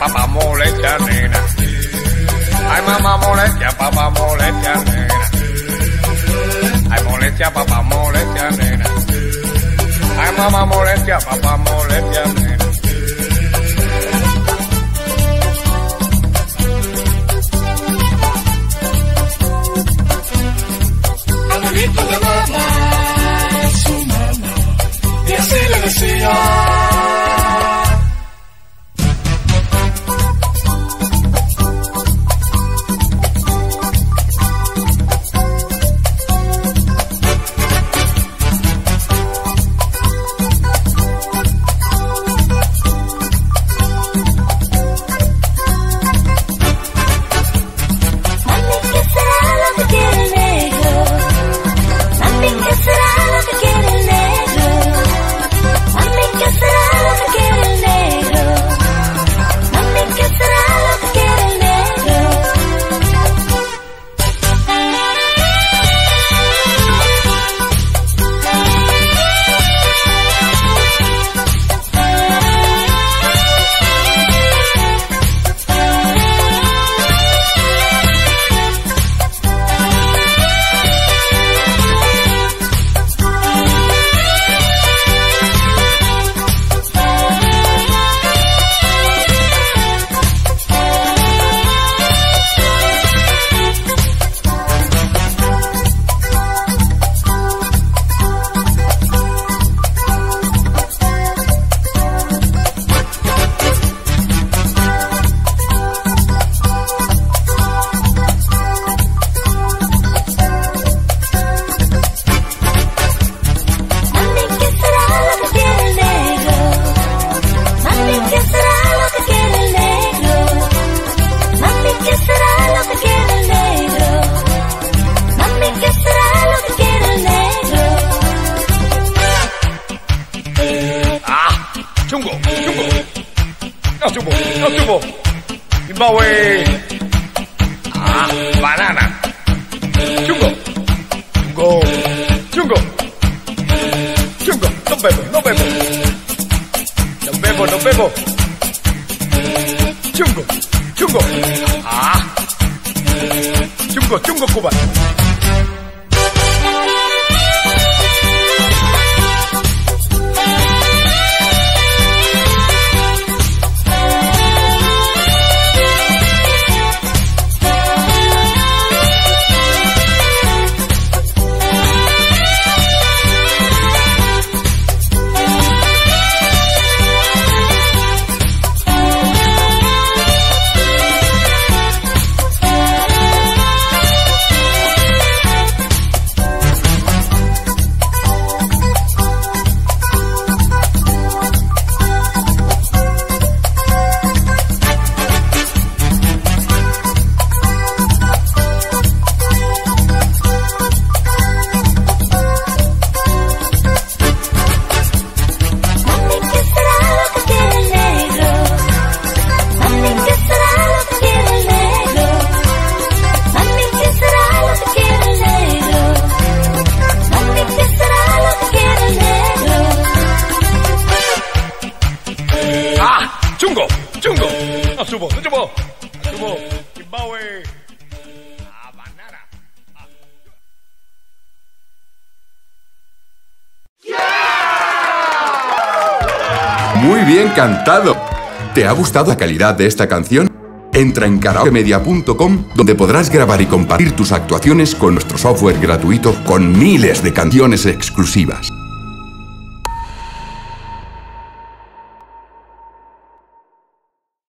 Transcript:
papá, molestia, nena. Ay, mamá, molestia, papá, molestia, nena. Ay, molestia, papá, molestia, nena. Ay, mamá, molestia, papá, molestia, nena. Abuelito llamaba a su mamá y así le decía. No tuvo. Zimbabue. Banana. Chungo. No bebo. Chungo. Chungo, Cuba. Chungo. No subo. Zimbabue. Banana. Muy bien cantado. ¿Te ha gustado la calidad de esta canción? Entra en karaokemedia.com, donde podrás grabar y compartir tus actuaciones con nuestro software gratuito con miles de canciones exclusivas.